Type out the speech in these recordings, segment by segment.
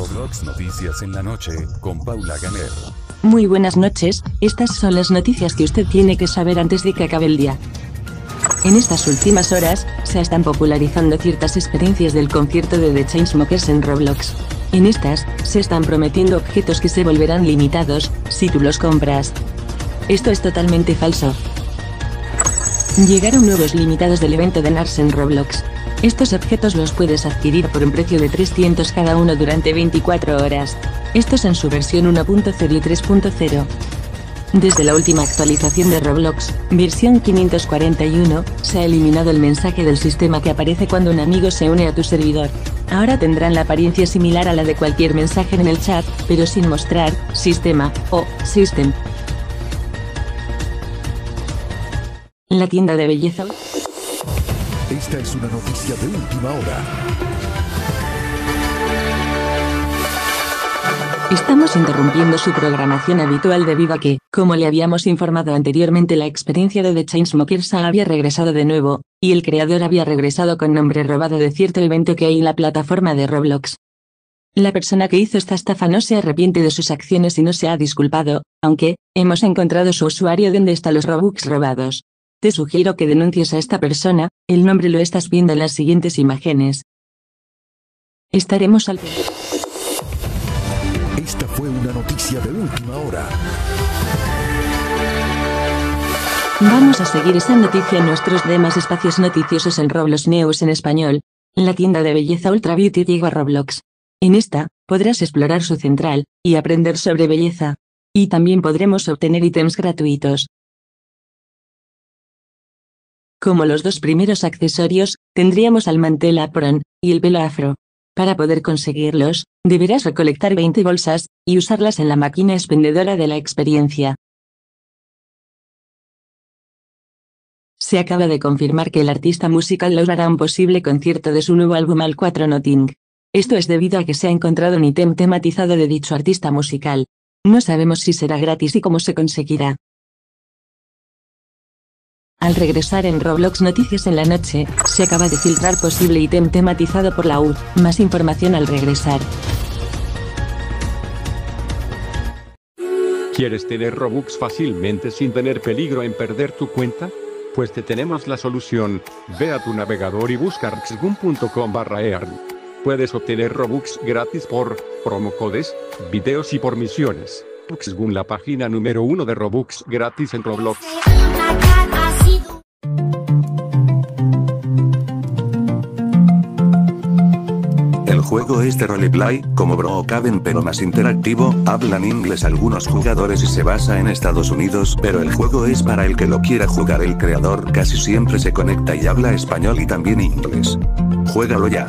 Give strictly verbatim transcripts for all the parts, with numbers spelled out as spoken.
Roblox Noticias en la noche, con Paula Gamer. Muy buenas noches, estas son las noticias que usted tiene que saber antes de que acabe el día. En estas últimas horas, se están popularizando ciertas experiencias del concierto de The Chainsmokers en Roblox. En estas, se están prometiendo objetos que se volverán limitados, si tú los compras. Esto es totalmente falso. Llegaron nuevos limitados del evento de Nars en Roblox. Estos objetos los puedes adquirir por un precio de trescientos cada uno durante veinticuatro horas. Estos en su versión uno punto cero y tres punto cero. Desde la última actualización de Roblox, versión quinientos cuarenta y uno, se ha eliminado el mensaje del sistema que aparece cuando un amigo se une a tu servidor. Ahora tendrán la apariencia similar a la de cualquier mensaje en el chat, pero sin mostrar sistema o system. La tienda de belleza. Esta es una noticia de última hora. Estamos interrumpiendo su programación habitual debido a que, como le habíamos informado anteriormente, la experiencia de The Chainsmokers había regresado de nuevo, y el creador había regresado con nombre robado de cierto evento que hay en la plataforma de Roblox. La persona que hizo esta estafa no se arrepiente de sus acciones y no se ha disculpado, aunque, hemos encontrado su usuario donde están los Robux robados. Te sugiero que denuncies a esta persona, el nombre lo estás viendo en las siguientes imágenes. Estaremos al pendiente. Esta fue una noticia de última hora. Vamos a seguir esa noticia en nuestros demás espacios noticiosos en Roblox News en español. La tienda de belleza Ultra Beauty llegó a Roblox. En esta, podrás explorar su central, y aprender sobre belleza. Y también podremos obtener ítems gratuitos. Como los dos primeros accesorios, tendríamos al mantel apron, y el pelo afro. Para poder conseguirlos, deberás recolectar veinte bolsas, y usarlas en la máquina expendedora de la experiencia. Se acaba de confirmar que el artista musical Laura hará un posible concierto de su nuevo álbum Al cuatro Nothing. Esto es debido a que se ha encontrado un ítem tematizado de dicho artista musical. No sabemos si será gratis y cómo se conseguirá. Al regresar en Roblox Noticias en la noche, se acaba de filtrar posible ítem tematizado por la U. Más información al regresar. ¿Quieres tener Robux fácilmente sin tener peligro en perder tu cuenta? Pues te tenemos la solución. Ve a tu navegador y busca roxgun punto com barra earn. Puedes obtener Robux gratis por promocodes, videos y por misiones. Roxgun, la página número uno de Robux gratis en Roblox. El juego es de roleplay, como Brookhaven pero más interactivo, hablan inglés algunos jugadores y se basa en Estados Unidos, pero el juego es para el que lo quiera jugar. El creador casi siempre se conecta y habla español y también inglés. Juégalo ya.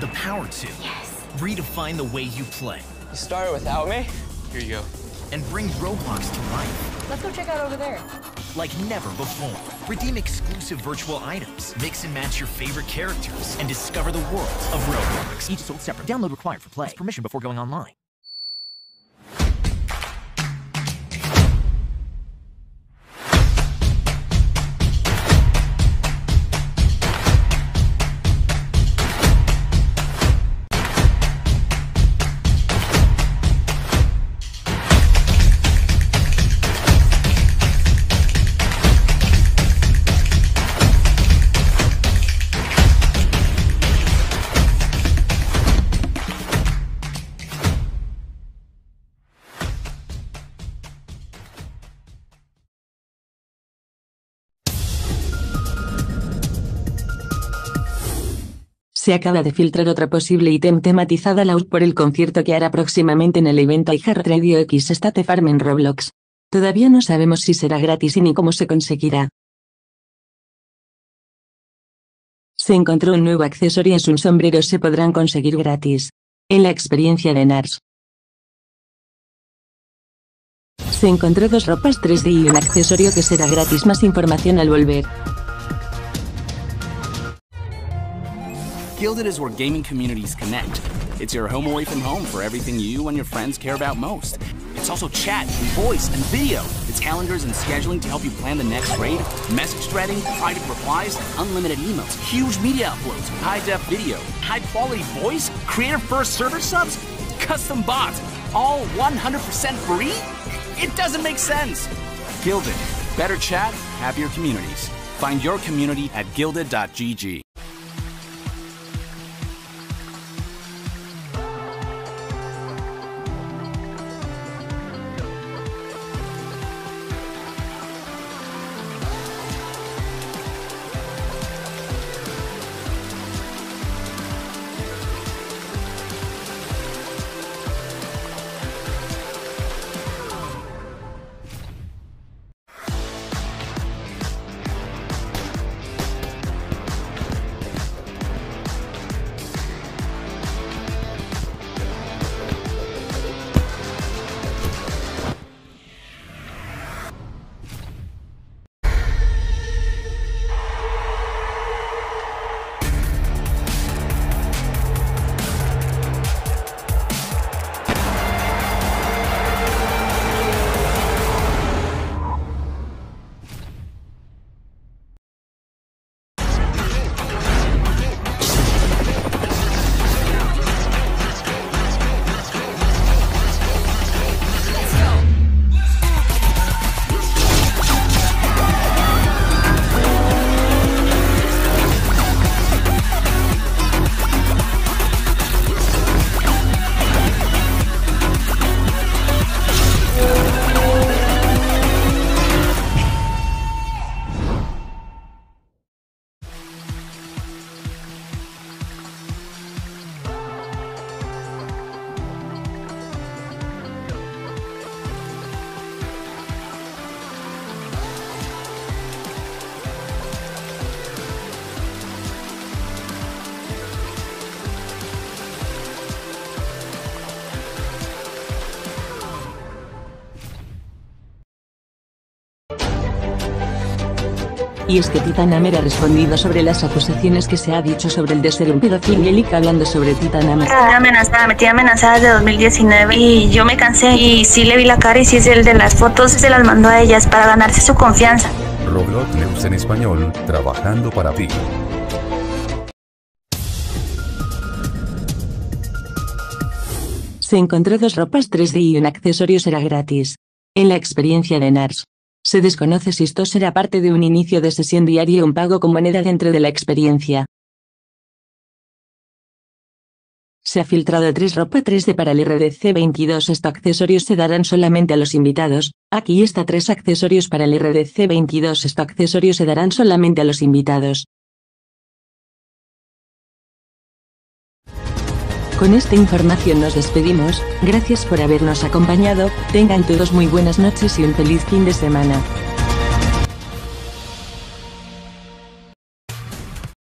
power to. Yes. Redefine the way you play. You started without me? Here you go. And bring Roblox to life. Let's go check out over there. Like never before. Redeem exclusive virtual items, mix and match your favorite characters, and discover the world of Roblox. Each sold separate. Download required for play. Ask permission before going online. Se acaba de filtrar otra posible ítem tematizada launch por el concierto que hará próximamente en el evento iHeartRadio X State Farm en Roblox. Todavía no sabemos si será gratis y ni cómo se conseguirá. Se encontró un nuevo accesorio, es un sombrero, se podrán conseguir gratis. En la experiencia de Nars. Se encontró dos ropas tres D y un accesorio que será gratis, más información al volver. Guilded is where gaming communities connect. It's your home away from home for everything you and your friends care about most. It's also chat, and voice, and video. It's calendars and scheduling to help you plan the next raid, message threading, private replies, unlimited emails, huge media uploads, high-def video, high-quality voice, creator-first server subs, custom bots, all one hundred percent free? It doesn't make sense. Guilded. Better chat, happier communities. Find your community at guilded dot g g. Y es que Titanamer ha respondido sobre las acusaciones que se ha dicho sobre el de ser un pedófilo, y Elic hablando sobre Titanamer. Estaba amenazada, me tiene amenazada desde dos mil diecinueve y yo me cansé y sí le vi la cara y sí es el de las fotos, se las mandó a ellas para ganarse su confianza. Roblox News en español, trabajando para ti. Se encontró dos ropas tres D y un accesorio será gratis. En la experiencia de Nars. Se desconoce si esto será parte de un inicio de sesión diaria o un pago con moneda dentro de la experiencia. Se ha filtrado tres ropa tres D para el R D C veintidós. Estos accesorios se darán solamente a los invitados. Aquí está tres accesorios para el R D C veintidós. Estos accesorios se darán solamente a los invitados. Con esta información nos despedimos, gracias por habernos acompañado, tengan todos muy buenas noches y un feliz fin de semana.